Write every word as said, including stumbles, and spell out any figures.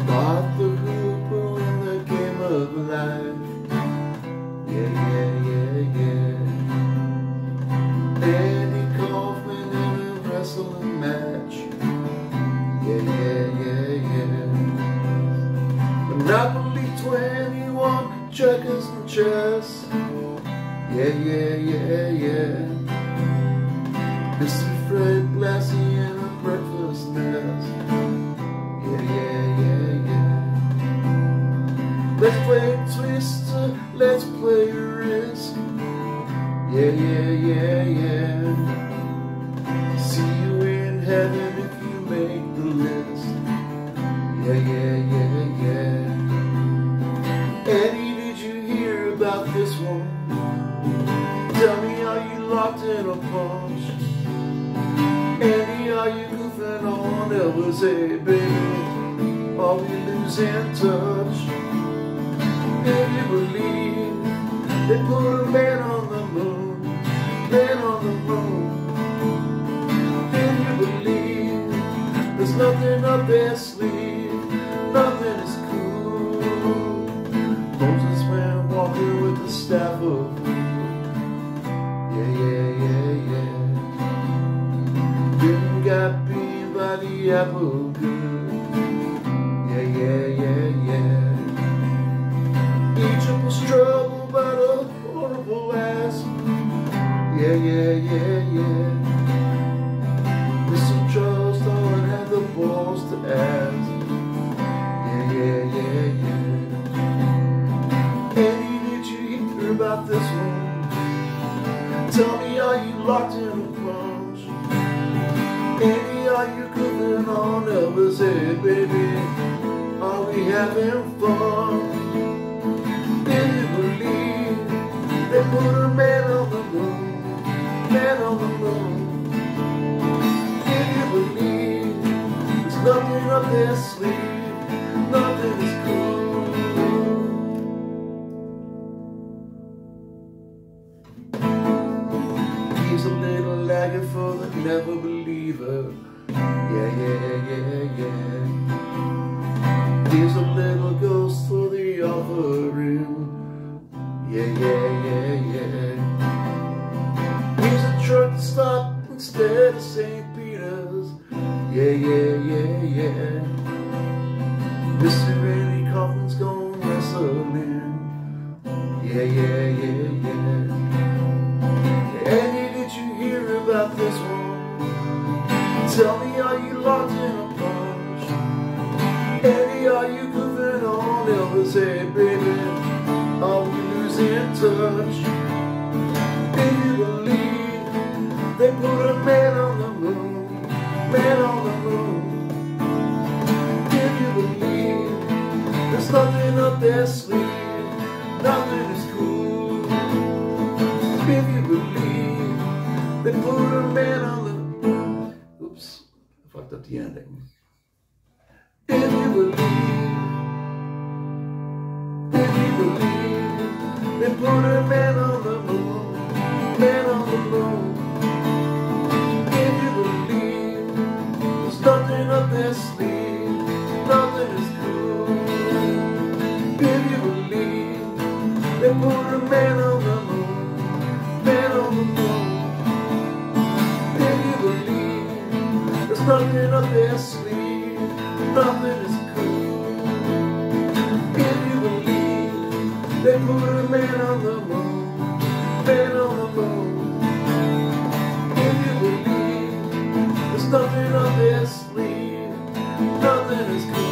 Martha Hooper in the game of life. Yeah, yeah, yeah, yeah. Andy Kaufman in a wrestling match. Yeah, yeah, yeah, yeah. Monopoly twenty-one, checkers and chess. Yeah, yeah, yeah, yeah. Mister Fred Blassie in a breakfast nest. Yeah, yeah, yeah, yeah. Let's play Twister, let's play Risk. Yeah, yeah, yeah, yeah. See you in heaven if you make the list. Yeah, yeah, yeah, yeah. Eddie, did you hear about this one? Tell me, are you locked in a punch? Eddie, are you goofing on Elvis? Hey, baby, are we losing touch? If you believe they put a man on the moon, man on the moon. If you believe there's nothing up their sleeve, nothing is cool. Moses went walking with the staff of yeah, yeah, yeah, yeah. Didn't got beat by the apple good. Yeah, yeah, yeah, yeah. Egypt was troubled by the horrible ass. Yeah, yeah, yeah, yeah. Mister Charles Darwin had the balls to ask. Yeah, yeah, yeah, yeah. Eddie, did you hear about this one? Tell me, are you locked in a punch? Eddie, are you cooking on Elvis? Hey, baby, are we having fun? Did you believe they put a man on the moon, man on the moon? Did you believe there's nothing up their sleeve, nothing is cool? He's a little laggard for the never believer. Yeah, yeah, yeah, yeah. He's a little ghost for the offering. Yeah, yeah, yeah, yeah. He's a truck that stopped instead of Saint Peter's. Yeah, yeah, yeah, yeah. Mister Andy Kaufman's gone wrestling. Yeah, yeah, yeah, yeah. Andy, did you hear about this one? Tell me, are you locked in a punch? Eddie, are you goofing on Elvis? Hey, baby, are we losing touch? Did you believe they put a man on the moon, man on the moon? Did you believe there's nothing up their sleeve, nothing is cool? If you believe they put a man on the oops, I fucked up the ending. If you believe, if you believe they put a man on the moon, man on the moon. If you believe there's nothing up their sleeve, nothing is cool. If you believe they put a man on the moon, man on the moon. If you believe there's nothing up their sleeve, nothing is cool. If you believe they put a man on the moon, man on the moon. If you believe there's nothing up their sleeve, nothing is cool.